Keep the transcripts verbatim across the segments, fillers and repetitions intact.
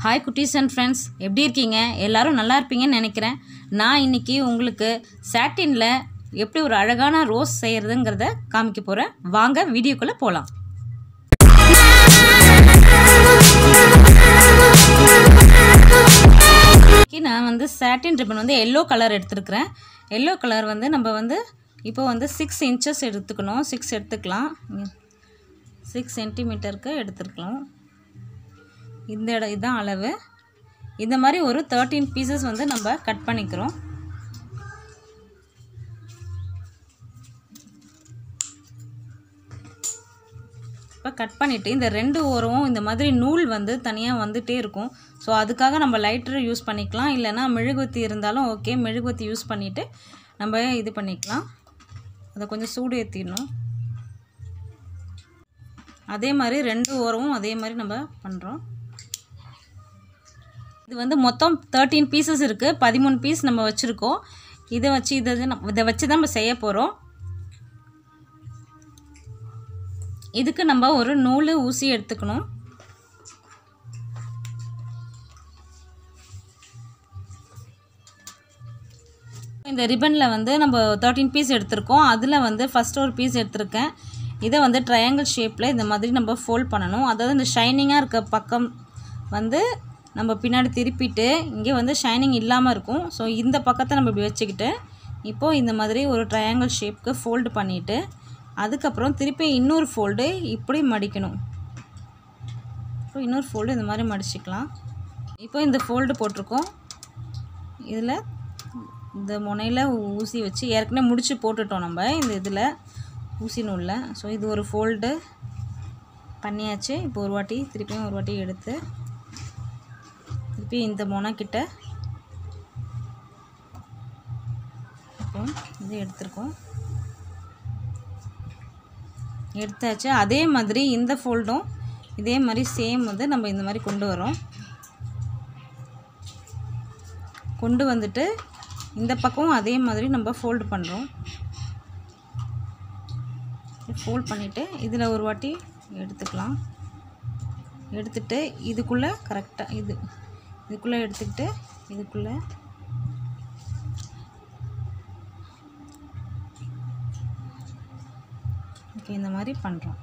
Hi குட்டீஸ் and friends, எப்படி இருக்கீங்க? எல்லோரும் நல்லா இருப்பீங்கன்னு நினைக்கிறேன். நான் இன்றைக்கி உங்களுக்கு சாட்டினில் எப்படி ஒரு அழகான ரோஸ் செய்கிறதுங்கிறத காமிக்க போகிறேன். வாங்க வீடியோக்குள்ளே போகலாம். இன்றைக்கி நான் வந்து சாட்டின் ரிப்பன் வந்து எல்லோ கலர் எடுத்துருக்கிறேன். எல்லோ கலர் வந்து நம்ம வந்து இப்போ வந்து சிக்ஸ் இன்ச்சஸ் எடுத்துக்கணும். சிக்ஸ் எடுத்துக்கலாம். சிக்ஸ் சென்டிமீட்டருக்கு எடுத்துருக்கலாம். இந்த இடம் இதுதான் அளவு. இந்த மாதிரி ஒரு தேர்ட்டீன் பீசஸ் வந்து நம்ம கட் பண்ணிக்கிறோம். இப்போ கட் பண்ணிவிட்டு இந்த ரெண்டு ஓரமும் இந்த மாதிரி நூல் வந்து தனியாக வந்துகிட்டே இருக்கும். ஸோ அதுக்காக நம்ம லைட்டர் யூஸ் பண்ணிக்கலாம், இல்லைனா மெழுகுவத்தி இருந்தாலும் ஓகே. மெழுகுவத்தி யூஸ் பண்ணிவிட்டு நம்ம இது பண்ணிக்கலாம். அதை கொஞ்சம் சூடு ஏற்றிடணும். அதே மாதிரி ரெண்டு ஓரமும் அதே மாதிரி நம்ம பண்ணுறோம். இது வந்து மொத்தம் தேர்ட்டீன் பீசஸ் இருக்குது. பதிமூணு பீஸ் நம்ம வச்சுருக்கோம். இதை வச்சு இதை இதை வச்சு தான் நம்ம செய்ய போகிறோம். இதுக்கு நம்ம ஒரு நூல் ஊசி எடுத்துக்கணும். இந்த ரிப்பனில் வந்து நம்ம தேர்ட்டீன் பீஸ் எடுத்திருக்கோம். அதில் வந்து ஃபஸ்ட்டு ஒரு பீஸ் எடுத்திருக்கேன். இதை வந்து ட்ரையாங்கிள் ஷேப்பில் இந்த மாதிரி நம்ம ஃபோல்ட் பண்ணணும். அதாவது இந்த ஷைனிங்காக இருக்க பக்கம் வந்து நம்ம பின்னாடி திருப்பிட்டு இங்கே வந்து ஷைனிங் இல்லாமல் இருக்கும். ஸோ இந்த பக்கத்தை நம்ம இப்படி வச்சுக்கிட்டு இப்போது இந்த மாதிரி ஒரு ட்ரையாங்கிள் ஷேப்புக்கு ஃபோல்டு பண்ணிவிட்டு அதுக்கப்புறம் திருப்பி இன்னொரு ஃபோல்டு இப்படி மடிக்கணும். இப்போ இன்னொரு ஃபோல்டு இந்த மாதிரி மடிச்சிக்கலாம். இப்போ இந்த ஃபோல்டு போட்டிருக்கோம். இதில் இந்த முனையில் ஊசி வச்சு ஏற்கனவே முடிச்சு போட்டுட்டோம் நம்ம இந்த இதில் ஊசி நூலில். ஸோ இது ஒரு ஃபோல்டு பண்ணியாச்சு. இப்போ ஒரு வாட்டி திருப்பியும் ஒரு வாட்டி எடுத்து திருப்பி இந்த முனைக்கிட்ட இப்போ இது எடுத்துருக்கோம். எடுத்தாச்சு. அதே மாதிரி இந்த ஃபோல்டும் இதே மாதிரி சேம் வந்து நம்ம இந்த மாதிரி கொண்டு வரோம். கொண்டு வந்துட்டு இந்த பக்கம் அதே மாதிரி நம்ம ஃபோல்டு பண்ணுறோம். ஃபோல்ட் பண்ணிவிட்டு இதில் ஒரு வாட்டி எடுத்துக்கலாம். எடுத்துகிட்டு இதுக்குள்ளே கரெக்டாக இது இதுக்குள்ளே எடுத்துக்கிட்டு இதுக்குள்ளே ஓகே இந்த மாதிரி பண்ணுறோம்.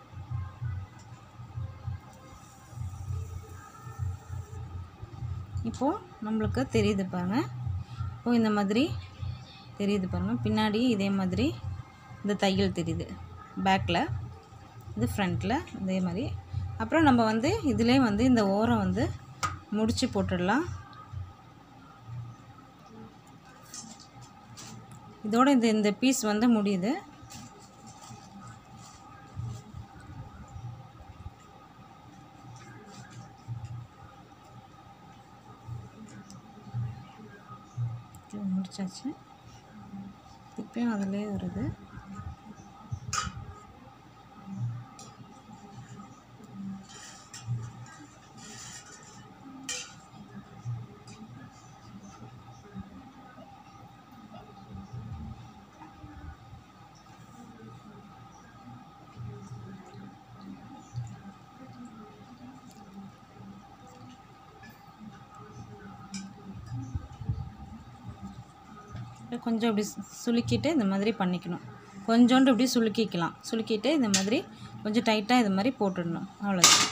இப்போது நம்மளுக்கு தெரியுது பாருங்கள். இப்போது இந்த மாதிரி தெரியுது பாருங்கள். பின்னாடி இதே மாதிரி இந்த தையல் தெரியுது. பேக்கில் இது ஃப்ரண்ட்டில் இதே மாதிரி. அப்புறம் நம்ம வந்து இதிலே வந்து இந்த ஓரம் வந்து முடிச்சு போட்டுடலாம். இதோட இந்த இந்த பீஸ் வந்து முடியுது. முடிச்சாச்சு. இப்பயும் அதிலே வருது. கொஞ்சம் இப்படி சுளுக்கிட்டு இந்த மாதிரி பண்ணிக்கணும். கொஞ்சோண்டு இப்படி சுளுக்கிக்கலாம். சுளுக்கிட்டு இந்த மாதிரி கொஞ்சம் டைட்டாக இது மாதிரி போட்டுடணும். அவ்வளோதான்.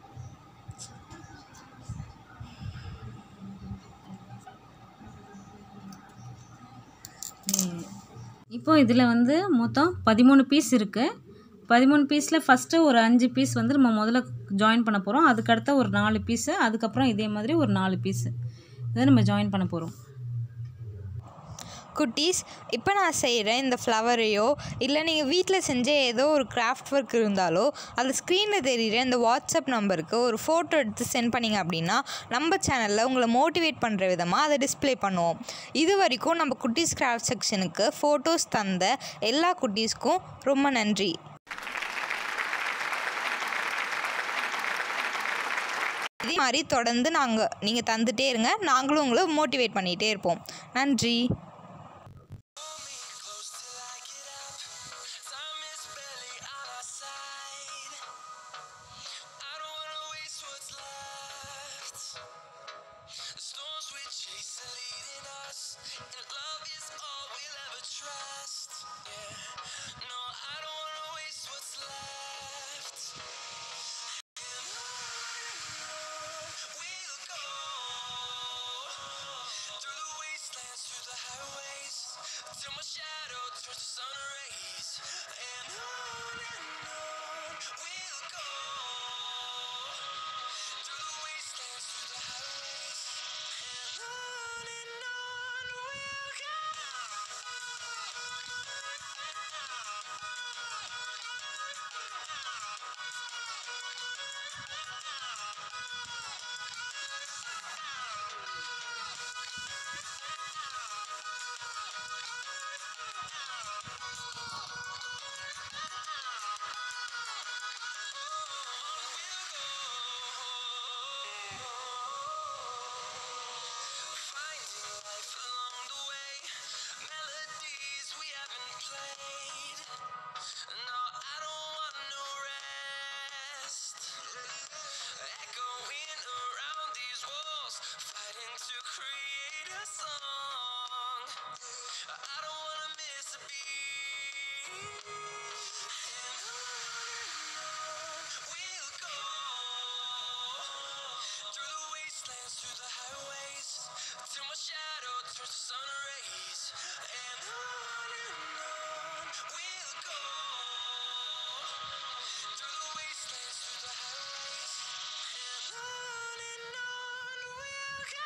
இப்போ இதில் வந்து மொத்தம் பதிமூணு பீஸ் இருக்குது. பதிமூணு பீஸில் ஃபஸ்ட்டு ஒரு அஞ்சு பீஸ் வந்து நம்ம முதல்ல ஜாயின் பண்ண போகிறோம். அதுக்கடுத்த ஒரு நாலு பீஸு, அதுக்கப்புறம் இதே மாதிரி ஒரு நாலு பீஸு இதை நம்ம ஜாயின் பண்ண போகிறோம். குட்டீஸ், இப்போ நான் செய்கிற இந்த ஃப்ளவரையோ இல்லை நீங்கள் வீட்டில் செஞ்ச ஏதோ ஒரு கிராஃப்ட் ஒர்க் இருந்தாலோ அது ஸ்க்ரீனில் தெரிகிற இந்த வாட்ஸ்அப் நம்பருக்கு ஒரு ஃபோட்டோ எடுத்து சென்ட் பண்ணிங்க அப்படின்னா நம்ம சேனலில் உங்களை மோட்டிவேட் பண்ணுற விதமாக அதை டிஸ்பிளே பண்ணுவோம். இது வரைக்கும் நம்ம குட்டீஸ் கிராஃப்ட் செக்ஷனுக்கு ஃபோட்டோஸ் தந்த எல்லா குட்டீஸ்க்கும் ரொம்ப நன்றி. இதே மாதிரி தொடர்ந்து நாங்கள் நீங்கள் தந்துகிட்டே இருங்க. நாங்களும் உங்களை மோட்டிவேட் பண்ணிகிட்டே இருப்போம். நன்றி. I don't wanna waste what's left. till my shadow turns to sun rays, and on and on we'll go through the wastelands, through the highways, and on and on we'll go. Finding life along the way, melodies we haven't played. No, I don't want no rest. Echoing around these walls, fighting to create a song. I don't wanna miss a beat. And on we'll go through the wastelands, through the highways, till my shadow turns to sun rays. And on and on we'll go through the wastelands, through the highways, and on and on we'll go.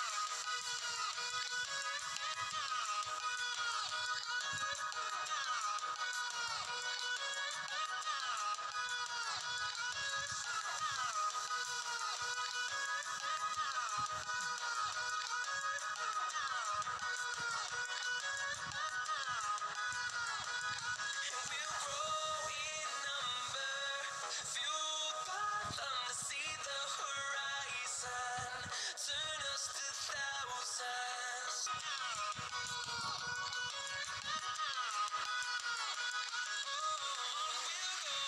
We'll grow in number, fueled by them to see the horizon, turn us to thousands. On we'll go,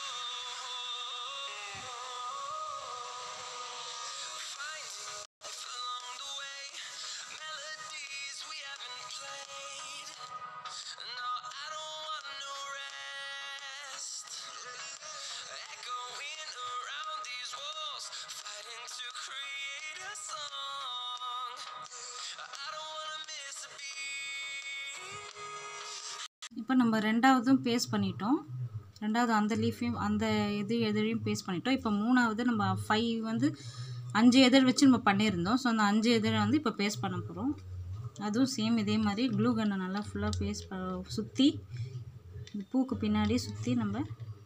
finding life along the way, melodies we haven't played. No, I don't want no rest. Echoing around these walls, fighting to create a song. I don't wanna miss a beat. இப்போ நம்ம ரெண்டாவதும் paste பண்ணிட்டோம். ரெண்டாவது அந்த லீஃபையும் அந்த இது எதிரையும் paste பண்ணிட்டோம். இப்போ மூணாவது நம்ம ஃபைவ் வந்து அஞ்சு எதிர் வச்சு நம்ம பண்ணியிருந்தோம். ஸோ அந்த அஞ்சு எதிரை வந்து இப்போ பேஸ்ட் பண்ண போகிறோம். அதுவும் சேம் இதே மாதிரி க்ளூ கன்னை நல்லா ஃபுல்லாக பேஸ்ட் சுற்றி இந்த பூக்கு பின்னாடி சுற்றி நம்ம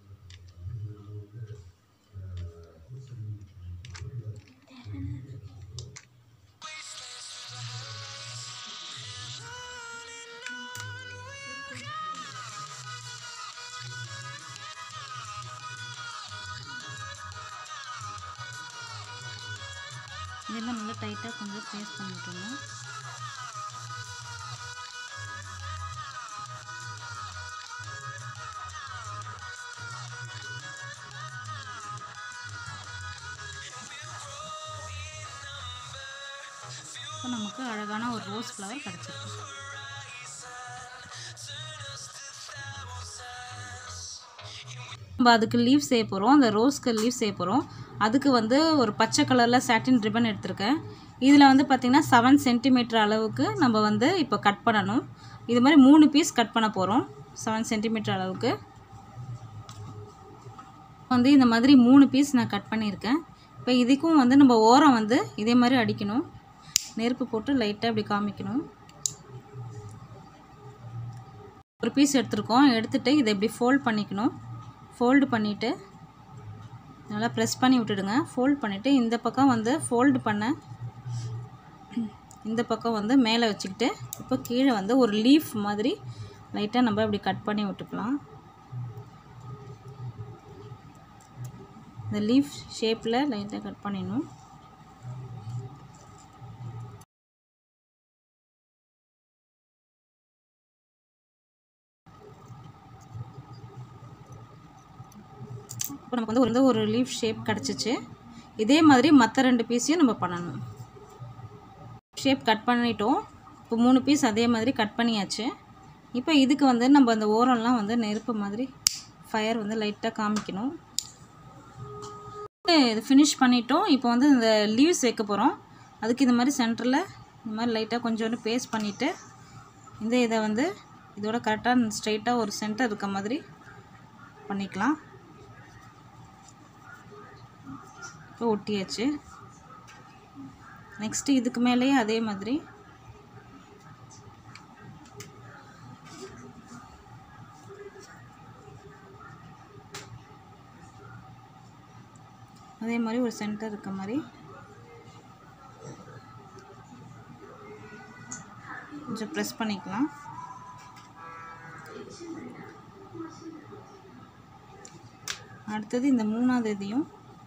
இதெல்லாம் நல்லா டைட்டாக கொஞ்சம் பேஸ்ட் பண்ணிட்டோம். இப்போ நமக்கு அழகான ஒரு ரோஸ் ஃப்ளவர் கிடச்சிருக்கு. நம்ம அதுக்கு லீவ் செய்ய போகிறோம். அந்த ரோஸ்க்கு லீவ் செய்ய போகிறோம். அதுக்கு வந்து ஒரு பச்சை கலரில் சாட்டின் ரிப்பன் எடுத்திருக்கேன். இதில் வந்து பார்த்திங்கன்னா செவன் சென்டிமீட்டர் அளவுக்கு நம்ம வந்து இப்போ கட் பண்ணணும். இது மாதிரி மூணு பீஸ் கட் பண்ண போகிறோம். செவன் சென்டிமீட்டர் அளவுக்கு வந்து இந்த மாதிரி மூணு பீஸ் நான் கட் பண்ணியிருக்கேன். இப்போ இதுக்கும் வந்து நம்ம ஓரம் வந்து இதே மாதிரி அடிக்கணும். நெருப்பு போட்டு லைட்டாக இப்படி காமிக்கணும். ஒரு பீஸ் எடுத்துருக்கோம். எடுத்துகிட்டு இதை இப்படி ஃபோல்ட் பண்ணிக்கணும். ஃபோல்டு பண்ணிவிட்டு நல்லா ப்ரெஸ் பண்ணி விட்டுடுங்க. ஃபோல்ட் பண்ணிவிட்டு இந்த பக்கம் வந்து ஃபோல்டு பண்ண இந்த பக்கம் வந்து மேலே வச்சுக்கிட்டு இப்போ கீழே வந்து ஒரு லீஃப் மாதிரி லைட்டாக நம்ம இப்படி கட் பண்ணி விட்டுக்கலாம். இந்த லீஃப் ஷேப்பில் லைட்டாக கட் பண்ணிடணும். இப்போ நமக்கு வந்து ஒரு லீஃப் ஷேப் கிடச்சிச்சு. இதே மாதிரி மற்ற ரெண்டு பீஸையும் நம்ம பண்ணணும். ஷேப் கட் பண்ணிட்டோம். இப்போ மூணு பீஸ் அதே மாதிரி கட் பண்ணியாச்சு. இப்போ இதுக்கு வந்து நம்ம அந்த ஓரம்லாம் வந்து நெருப்பு மாதிரி ஃபயர் வந்து லைட்டாக காமிக்கணும். இது ஃபினிஷ் பண்ணிட்டோம். இப்போ வந்து இந்த லீவ்ஸ் வைக்க போகிறோம். அதுக்கு இந்த மாதிரி சென்டரில் இந்த மாதிரி லைட்டாக கொஞ்சோண்டு பேஸ்ட் பண்ணிவிட்டு இந்த இதை வந்து இதோட கரெக்டாக ஸ்ட்ரைட்டாக ஒரு சென்டர் இருக்க மாதிரி பண்ணிக்கலாம். இப்போ ஒட்டியாச்சு. நெக்ஸ்ட்டு இதுக்கு மேலேயே அதே மாதிரி அதே மாதிரி ஒரு சென்டர் இருக்க மாதிரி கொஞ்சம் ப்ரெஸ் பண்ணிக்கலாம். அடுத்தது இந்த மூணாவது இதையும்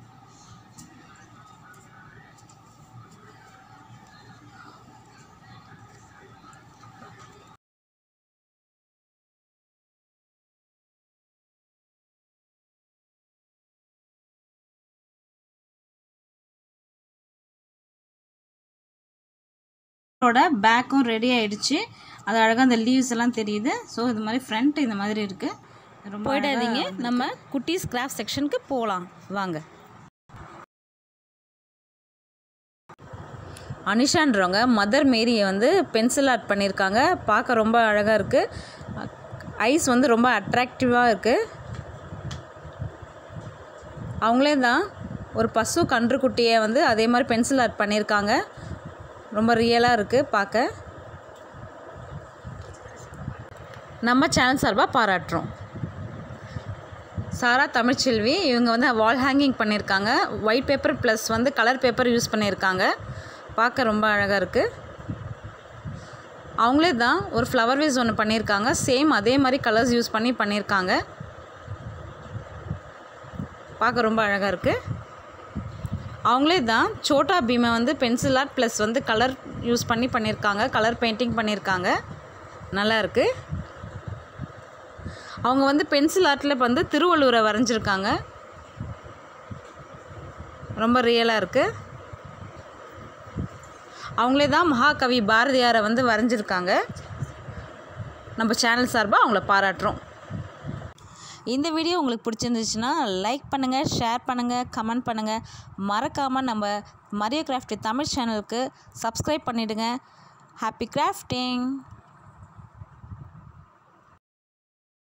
பேக்கும் ரெடி ஆயிடுச்சு. அது அழகாக அந்த லீவ்ஸ் எல்லாம் தெரியுது. ஸோ இது மாதிரி ஃப்ரண்ட் இந்த மாதிரி இருக்குது. ரொம்ப போயிடாதீங்க, நம்ம குட்டீஸ் கிராஃப்ட் செக்ஷனுக்கு போகலாம் வாங்க. அனிஷான்றவங்க மதர் மேரியை வந்து பென்சில் ஆர்ட் பண்ணியிருக்காங்க. பார்க்க ரொம்ப அழகாக இருக்குது. ஐஸ் வந்து ரொம்ப அட்ராக்டிவாக இருக்குது. அவங்களே தான் ஒரு பசு கன்றுக்குட்டியை வந்து அதே மாதிரி பென்சில் ஆர்ட் பண்ணியிருக்காங்க. ரொம்ப ரியலாக இருக்குது பார்க்க. நம்ம சேனல் சார்பாக பாராட்டுறோம். சாரா தமிழ்ச்செல்வி இவங்க வந்து வால் ஹேங்கிங் பண்ணியிருக்காங்க. ஒயிட் பேப்பர் ப்ளஸ் வந்து கலர் பேப்பர் யூஸ் பண்ணியிருக்காங்க. பார்க்க ரொம்ப அழகாக இருக்குது. அவங்களே தான் ஒரு ஃப்ளவர் வேஸ் ஒன்று பண்ணியிருக்காங்க. சேம் அதே மாதிரி கலர்ஸ் யூஸ் பண்ணி பண்ணியிருக்காங்க. பார்க்க ரொம்ப அழகாக இருக்குது. அவங்களே தான் சோட்டா பீமை வந்து பென்சில் ஆர்ட் ப்ளஸ் வந்து கலர் யூஸ் பண்ணி பண்ணியிருக்காங்க. கலர் பெயிண்டிங் பண்ணியிருக்காங்க. நல்லா இருக்குது. அவங்க வந்து பென்சில் ஆர்ட்டில் வந்து திருவள்ளுவரை வரைஞ்சிருக்காங்க. ரொம்ப ரியலாக இருக்குது. அவங்களே தான் மகாகவி பாரதியாரை வந்து வரைஞ்சிருக்காங்க. நம்ம சேனல் சார்பாக அவங்கள பாராட்டுறோம். இந்த வீடியோ உங்களுக்கு பிடிச்சிருந்துச்சுன்னா லைக் பண்ணுங்கள், ஷேர் பண்ணுங்கள், கமெண்ட் பண்ணுங்கள். மறக்காமல் நம்ம மரியோ கிராஃப்ட் தமிழ் சேனலுக்கு சப்ஸ்கிரைப் பண்ணிவிடுங்க. Happy grafting.